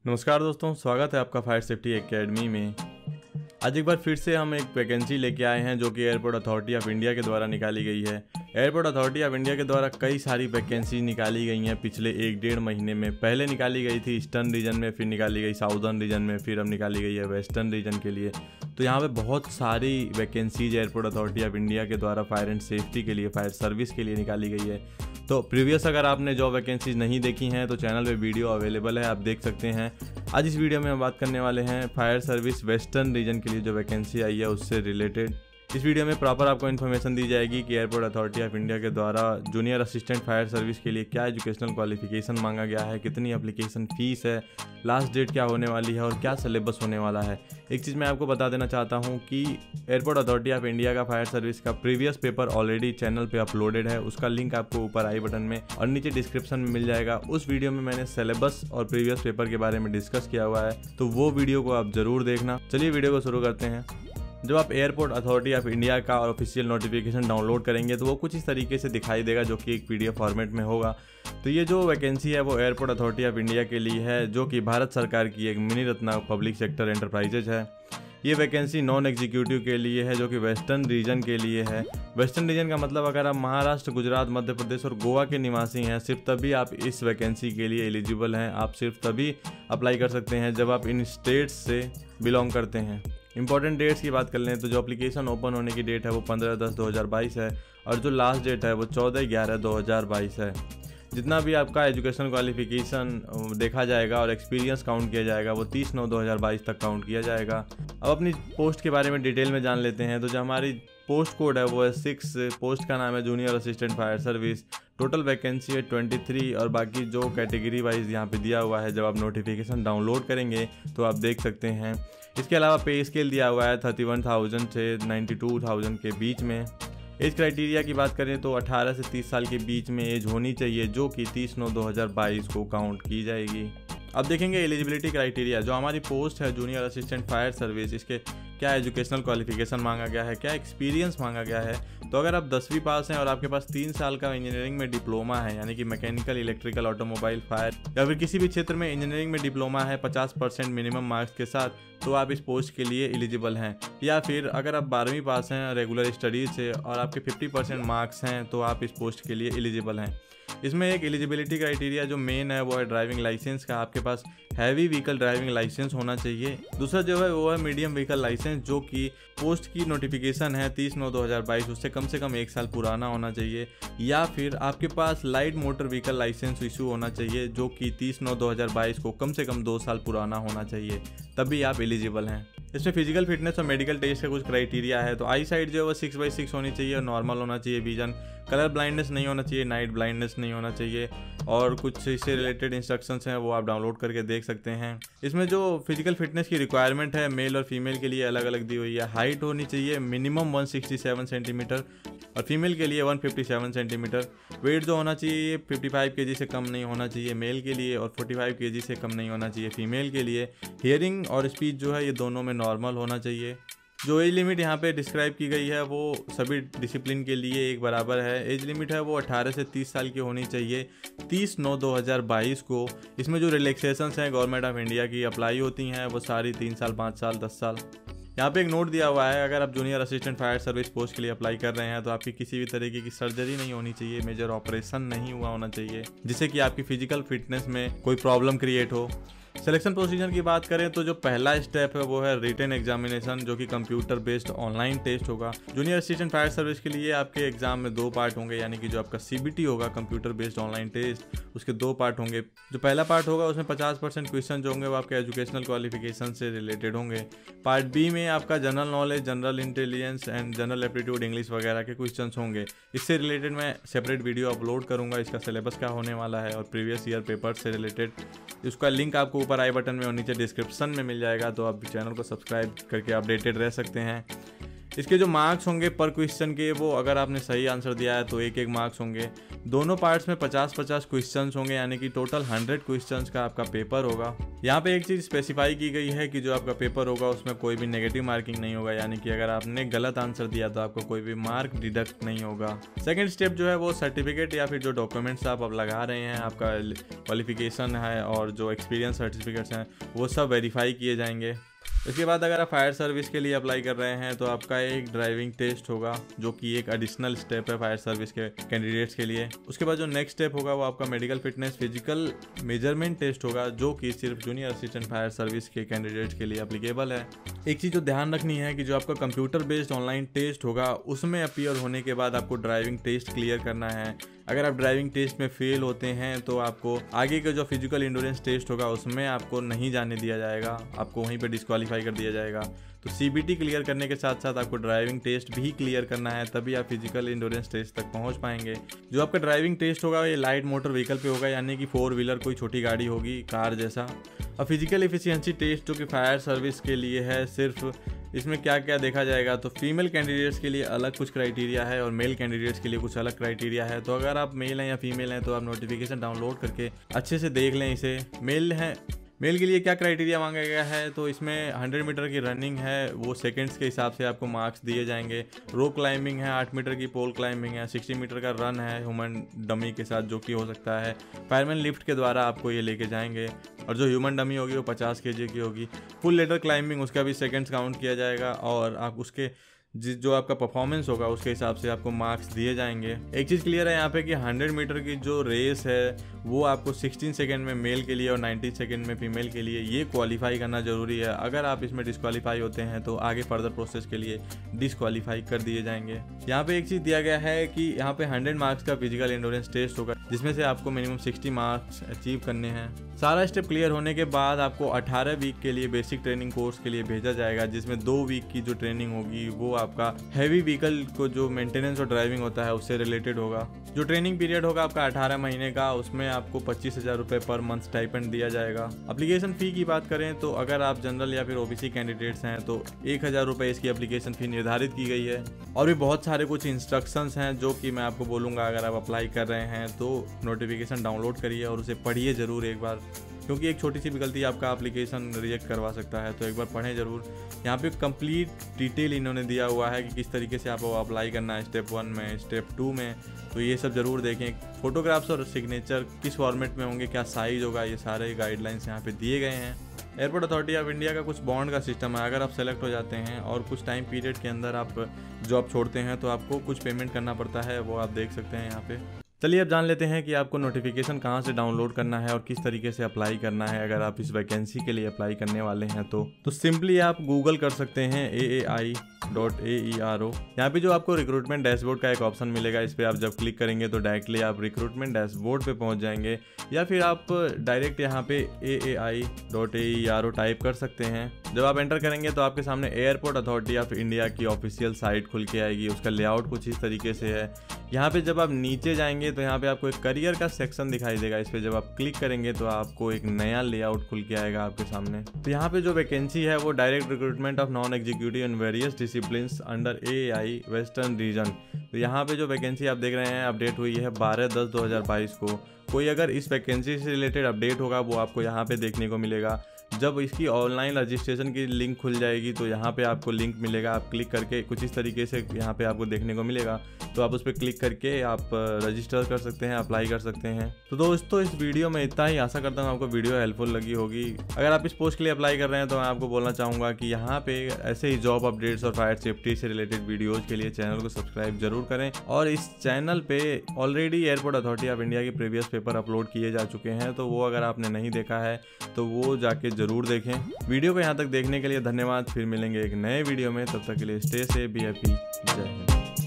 नमस्कार दोस्तों, स्वागत है आपका फायर सेफ्टी एकेडमी में। आज एक बार फिर से हम एक वैकेंसी लेके आए हैं जो कि एयरपोर्ट अथॉरिटी ऑफ इंडिया के द्वारा निकाली गई है। एयरपोर्ट अथॉरिटी ऑफ इंडिया के द्वारा कई सारी वैकेंसी निकाली गई हैं पिछले 1-1.5 महीने में। पहले निकाली गई थी ईस्टर्न रीजन में, फिर निकाली गई साउदर्न रीजन में, फिर अब निकाली गई है वेस्टर्न रीजन के लिए। तो यहाँ पे बहुत सारी vacancies Airport Authority of India के द्वारा फायर एंड सेफ्टी के लिए, फायर सर्विस के लिए निकाली गई है। तो प्रीवियस अगर आपने जॉब वैकेंसीज नहीं देखी हैं तो चैनल पे वीडियो अवेलेबल है, आप देख सकते हैं। आज इस वीडियो में हम बात करने वाले हैं फायर सर्विस वेस्टर्न रीजन के लिए जो वैकेंसी आई है उससे रिलेटेड। इस वीडियो में प्रॉपर आपको इन्फॉर्मेशन दी जाएगी कि एयरपोर्ट अथॉरिटी ऑफ इंडिया के द्वारा जूनियर असिस्टेंट फायर सर्विस के लिए क्या एजुकेशनल क्वालिफिकेशन मांगा गया है, कितनी एप्लीकेशन फ़ीस है, लास्ट डेट क्या होने वाली है और क्या सिलेबस होने वाला है। एक चीज़ मैं आपको बता देना चाहता हूं कि एयरपोर्ट अथॉरिटी ऑफ इंडिया का फायर सर्विस का प्रीवियस पेपर ऑलरेडी चैनल पे अपलोडेड है। उसका लिंक आपको ऊपर आई बटन में और नीचे डिस्क्रिप्शन में मिल जाएगा। उस वीडियो में मैंने सिलेबस और प्रीवियस पेपर के बारे में डिस्कस किया हुआ है, तो वो वीडियो को आप ज़रूर देखना। चलिए वीडियो को शुरू करते हैं। जब आप एयरपोर्ट अथॉरिटी ऑफ इंडिया का ऑफिशियल नोटिफिकेशन डाउनलोड करेंगे तो वो कुछ इस तरीके से दिखाई देगा, जो कि एक PDF फॉर्मेट में होगा। तो ये जो वैकेंसी है वो एयरपोर्ट अथॉरिटी ऑफ इंडिया के लिए है, जो कि भारत सरकार की एक mini ratna public sector enterprises है। ये वैकेंसी नॉन एग्जीक्यूटिव के लिए है, जो कि वेस्टर्न रीजन के लिए है। वेस्टर्न रीजन का मतलब अगर आप महाराष्ट्र, गुजरात, मध्य प्रदेश और गोवा के निवासी हैं, सिर्फ तभी आप इस वैकेंसी के लिए एलिजिबल हैं। आप सिर्फ तभी अप्लाई कर सकते हैं जब आप इन स्टेट्स से बिलोंग करते हैं। इंपॉर्टेंट डेट्स की बात कर लें तो जो एप्लीकेशन ओपन होने की डेट है वो 15/10/2022 है और जो लास्ट डेट है वो 14/11/2022 है। जितना भी आपका एजुकेशन क्वालिफिकेशन देखा जाएगा और एक्सपीरियंस काउंट किया जाएगा वो 30/9/2022 तक काउंट किया जाएगा। अब अपनी पोस्ट के बारे में डिटेल में जान लेते हैं। तो जो हमारी पोस्ट कोड है वो है 6, पोस्ट का नाम है junior assistant fire service. Total vacancy है 23 और बाकी जो कैटेगरी वाइज यहाँ पे दिया हुआ है जब आप नोटिफिकेशन डाउनलोड करेंगे तो आप देख सकते हैं। इसके अलावा पे स्केल दिया हुआ है 31,000 से 92,000 के बीच में। एज क्राइटेरिया की बात करें तो 18 से 30 साल के बीच में एज होनी चाहिए, जो कि 30/9/2022 को काउंट की जाएगी। अब देखेंगे एलिजिबिलिटी क्राइटेरिया। जो हमारी पोस्ट है जूनियर असिस्टेंट फायर सर्विस, इसके क्या एजुकेशनल क्वालिफिकेशन मांगा गया है, क्या एक्सपीरियंस मांगा गया है। तो अगर आप 10वीं पास हैं और आपके पास 3 साल का इंजीनियरिंग में डिप्लोमा है, यानी कि मैकेनिकल, इलेक्ट्रिकल, ऑटोमोबाइल, फायर या फिर किसी भी क्षेत्र में इंजीनियरिंग में डिप्लोमा है 50% मिनिमम मार्क्स के साथ, तो आप इस पोस्ट के लिए एलिजिबल हैं। या फिर अगर आप 12वीं पास हैं रेगुलर स्टडीज से और आपके 50% मार्क्स हैं तो आप इस पोस्ट के लिए एलिजिबल हैं। इसमें एक एलिजिबिलिटी क्राइटेरिया जो मेन है वो है ड्राइविंग लाइसेंस का। आपके पास हैवी व्हीकल ड्राइविंग लाइसेंस होना चाहिए। दूसरा जो है वो है मीडियम व्हीकल लाइसेंस, जो कि पोस्ट की नोटिफिकेशन है 30/9/2022, उससे कम 1 साल पुराना होना चाहिए। या फिर आपके पास light motor vehicle licence issue होना चाहिए, जो कि 30/9/2022 को कम 2 साल पुराना होना चाहिए, तभी आप एलिजिबल हैं। इसमें फिजिकल फिटनेस और मेडिकल टेस्ट का कुछ क्राइटेरिया है। तो आई साइड जो है वो 6/6 होनी चाहिए और नॉर्मल होना चाहिए विजन। कलर ब्लाइंडनेस नहीं होना चाहिए, नाइट ब्लाइंडनेस नहीं होना चाहिए और कुछ इससे रिलेटेड इंस्ट्रक्शंस हैं वो आप डाउनलोड करके देख सकते हैं। इसमें जो फिजिकल फिटनेस की रिक्वायरमेंट है मेल और फीमेल के लिए अलग अलग दी हुई है। हाइट होनी चाहिए मिनिमम 167 सेंटीमीटर और फीमेल के लिए 157 सेंटीमीटर। वेट जो होना चाहिए 55 kg से कम नहीं होना चाहिए मेल के लिए और 45 kg से कम नहीं होना चाहिए फीमेल के लिए। हियरिंग और स्पीच जो है ये दोनों में नॉर्मल होना चाहिए। जो एज लिमिट यहाँ पे डिस्क्राइब की गई है वो सभी डिसिप्लिन के लिए एक बराबर है। एज लिमिट है वो 18 से 30 साल की होनी चाहिए 30/9/2022 को। इसमें जो रिलैक्सेशंस हैं गवर्नमेंट ऑफ इंडिया की अप्लाई होती हैं वो सारी 3 साल, 5 साल, 10 साल। यहाँ पे एक नोट दिया हुआ है, अगर आप junior assistant fire service post के लिए अप्लाई कर रहे हैं तो आपकी किसी भी तरीके की सर्जरी नहीं होनी चाहिए, मेजर ऑपरेशन नहीं हुआ होना चाहिए जिससे कि आपकी फिजिकल फिटनेस में कोई प्रॉब्लम क्रिएट हो। सिलेक्शन प्रोसीजर की बात करें तो जो पहला स्टेप है वो है रिटन एग्जामिनेशन, जो कि कंप्यूटर बेस्ड ऑनलाइन टेस्ट होगा। जूनियर असिस्टेंट फायर सर्विस के लिए आपके एग्जाम में 2 पार्ट होंगे, यानी कि जो आपका CBT होगा कंप्यूटर बेस्ड ऑनलाइन टेस्ट, उसके 2 पार्ट होंगे। जो पहला पार्ट होगा उसमें 50% क्वेश्चन जो होंगे वो आपके एजुकेशनल क्वालिफिकेशन से रिलेटेड होंगे। पार्ट B में आपका general knowledge, general intelligence and general aptitude, English वगैरह के क्वेश्चन होंगे। इससे रिलेटेड मैं सेपरेट वीडियो अपलोड करूँगा, इसका सिलेबस क्या होने वाला है और प्रीवियस ईयर पेपर से रिलेटेड। उसका लिंक आपको ऊपर आई बटन में और नीचे डिस्क्रिप्शन में मिल जाएगा, तो आप चैनल को सब्सक्राइब करके अपडेटेड रह सकते हैं। इसके जो मार्क्स होंगे पर क्वेश्चन के, वो अगर आपने सही आंसर दिया है तो 1-1 मार्क्स होंगे। दोनों पार्ट्स में 50-50 क्वेश्चंस होंगे, यानी कि टोटल 100 क्वेश्चंस का आपका पेपर होगा। यहाँ पे एक चीज़ स्पेसिफाई की गई है कि जो आपका पेपर होगा उसमें कोई भी नेगेटिव मार्किंग नहीं होगा, यानी कि अगर आपने गलत आंसर दिया तो आपको कोई भी मार्क डिडक्ट नहीं होगा। सेकंड स्टेप जो है वो सर्टिफिकेट या फिर जो डॉक्यूमेंट्स आप अब लगा रहे हैं, आपका क्वालिफिकेशन है और जो एक्सपीरियंस सर्टिफिकेट्स हैं वो सब वेरीफाई किए जाएंगे। इसके बाद अगर आप फायर सर्विस के लिए अप्लाई कर रहे हैं तो आपका एक ड्राइविंग टेस्ट होगा, जो कि एक एडिशनल स्टेप है फायर सर्विस के कैंडिडेट्स के लिए। उसके बाद जो नेक्स्ट स्टेप होगा वो आपका medical fitness physical measurement test होगा, जो कि सिर्फ जूनियर असिस्टेंट फायर सर्विस के कैंडिडेट्स के लिए अप्लीकेबल है। एक चीज़ जो ध्यान रखनी है कि जो आपका कंप्यूटर बेस्ड ऑनलाइन टेस्ट होगा उसमें अपीयर होने के बाद आपको ड्राइविंग टेस्ट क्लियर करना है। अगर आप ड्राइविंग टेस्ट में फेल होते हैं तो आपको आगे का जो फिजिकल इंड्योरेंस टेस्ट होगा उसमें आपको नहीं जाने दिया जाएगा, आपको वहीं पे डिस्क्वालीफाई कर दिया जाएगा। तो CBT क्लियर करने के साथ साथ आपको ड्राइविंग टेस्ट भी क्लियर करना है, तभी आप फिजिकल इंड्योरेंस टेस्ट तक पहुंच पाएंगे। जो आपका ड्राइविंग टेस्ट होगा ये लाइट मोटर व्हीकल पे होगा, यानी कि 4 व्हीलर कोई छोटी गाड़ी होगी, कार जैसा। और फिजिकल एफिशिएंसी टेस्ट जो कि फायर सर्विस के लिए है, सिर्फ इसमें क्या क्या देखा जाएगा तो फीमेल कैंडिडेट्स के लिए अलग कुछ क्राइटेरिया है और मेल कैंडिडेट्स के लिए कुछ अलग क्राइटेरिया है। तो अगर आप मेल हैं या फीमेल हैं तो आप नोटिफिकेशन डाउनलोड करके अच्छे से देख लें इसे। मेल के लिए क्या क्राइटेरिया मांगा गया है तो इसमें 100 मीटर की रनिंग है, वो सेकंड्स के हिसाब से आपको मार्क्स दिए जाएंगे। रोप क्लाइंबिंग है, 8 मीटर की पोल क्लाइंबिंग है, 60 मीटर का रन है ह्यूमन डमी के साथ, जो कि हो सकता है फायरमैन लिफ्ट के द्वारा आपको ये लेके जाएंगे। और जो ह्यूमन डमी होगी वो 50 kg की होगी। फुल लेडर क्लाइंबिंग, उसका भी सेकंड्स काउंट किया जाएगा और आप उसके जो आपका परफॉर्मेंस होगा उसके हिसाब से आपको मार्क्स दिए जाएंगे। एक चीज़ क्लियर है यहाँ पे कि 100 मीटर की जो रेस है वो आपको 16 सेकंड में मेल के लिए और 90 सेकंड में फीमेल के लिए ये क्वालिफाई करना ज़रूरी है। अगर आप इसमें डिस्क्वालीफाई होते हैं तो आगे फर्दर प्रोसेस के लिए डिस्क्वालीफाई कर दिए जाएंगे। यहाँ पे एक चीज़ दिया गया है कि यहाँ पे 100 मार्क्स का फिजिकल एंड्योरेंस टेस्ट होगा, जिसमें से आपको मिनिमम 60 मार्क्स अचीव करने हैं। सारा स्टेप क्लियर होने के बाद आपको 18 वीक के लिए बेसिक ट्रेनिंग कोर्स के लिए भेजा जाएगा, जिसमें 2 वीक की जो ट्रेनिंग होगी वो आपका हैवी व्हीकल को जो मेंटेनेंस और ड्राइविंग होता है उससे रिलेटेड होगा। जो ट्रेनिंग पीरियड होगा आपका 18 महीने का, उसमें आपको 25,000 रुपये पर मंथ स्टाइपेंड दिया जाएगा। एप्लीकेशन फ़ी की बात करें तो अगर आप जनरल या फिर OBC कैंडिडेट्स हैं तो 1,000 रुपये इसकी एप्लीकेशन फ़ी निर्धारित की गई है। और भी बहुत सारे कुछ इंस्ट्रक्शंस हैं जो कि मैं आपको बोलूँगा। अगर आप अप्लाई कर रहे हैं तो नोटिफिकेशन डाउनलोड करिए और उसे पढ़िए ज़रूर एक बार, क्योंकि एक छोटी सी भी गलती आपका एप्लीकेशन रिजेक्ट करवा सकता है, तो एक बार पढ़ें ज़रूर। यहाँ पे कंप्लीट डिटेल इन्होंने दिया हुआ है कि किस तरीके से आपको अप्लाई करना है, स्टेप 1 में, स्टेप 2 में, तो ये सब ज़रूर देखें। फोटोग्राफ्स और सिग्नेचर किस फॉर्मेट में होंगे, क्या साइज़ होगा, ये सारे गाइडलाइंस यहाँ पे दिए गए हैं। एयरपोर्ट अथॉरिटी ऑफ इंडिया का कुछ बॉन्ड का सिस्टम है। अगर आप सेलेक्ट हो जाते हैं और कुछ टाइम पीरियड के अंदर आप जॉब छोड़ते हैं तो आपको कुछ पेमेंट करना पड़ता है, वो आप देख सकते हैं यहाँ पे। चलिए अब जान लेते हैं कि आपको नोटिफिकेशन कहाँ से डाउनलोड करना है और किस तरीके से अप्लाई करना है। अगर आप इस वैकेंसी के लिए अप्लाई करने वाले हैं तो सिंपली आप गूगल कर सकते हैं aai.aero। यहाँ पे जो आपको रिक्रूटमेंट डैशबोर्ड का एक ऑप्शन मिलेगा, इस पर आप जब क्लिक करेंगे तो डायरेक्टली आप रिक्रूटमेंट डैशबोर्ड पे पहुँच जाएंगे, या फिर आप डायरेक्ट यहाँ पे aai.aero टाइप कर सकते हैं। जब आप एंटर करेंगे तो आपके सामने एयरपोर्ट अथॉरिटी ऑफ इंडिया की ऑफिशियल साइट खुल के आएगी। उसका लेआउट कुछ इस तरीके से है। यहाँ पे जब आप नीचे जाएंगे तो यहाँ पे आपको एक करियर का सेक्शन दिखाई देगा। इस पर जब आप क्लिक करेंगे तो आपको एक नया लेआउट खुल के आएगा आपके सामने। तो यहाँ पे जो वैकेंसी है वो direct recruitment of non executive in various disciplines under AAI western region. तो यहाँ पे जो वैकेंसी आप देख रहे हैं अपडेट हुई है 12/10/2022 को। कोई अगर इस वैकेंसी से रिलेटेड अपडेट होगा वो आपको यहाँ पे देखने को मिलेगा। जब इसकी ऑनलाइन रजिस्ट्रेशन की लिंक खुल जाएगी तो यहाँ पे आपको लिंक मिलेगा, आप क्लिक करके कुछ इस तरीके से यहाँ पे आपको देखने को मिलेगा, तो आप उस पर क्लिक करके आप रजिस्टर कर सकते हैं, अप्लाई कर सकते हैं। तो दोस्तों इस वीडियो में इतना ही। आशा करता हूँ आपको वीडियो हेल्पफुल लगी होगी। अगर आप इस पोस्ट के लिए अप्लाई कर रहे हैं तो मैं आपको बोलना चाहूँगा कि यहाँ पे ऐसे ही जॉब अपडेट्स और फायर सेफ्टी से रिलेटेड वीडियोज़ के लिए चैनल को सब्सक्राइब जरूर करें। और इस चैनल पे already Airport Authority of India के प्रीवियस पेपर अपलोड किए जा चुके हैं, तो वो अगर आपने नहीं देखा है तो वो जाके ज़रूर देखें। वीडियो को यहाँ तक देखने के लिए धन्यवाद। फिर मिलेंगे एक नए वीडियो में, तब तक के लिए स्टे सेफ, बी हैप्पी, जय हिंद।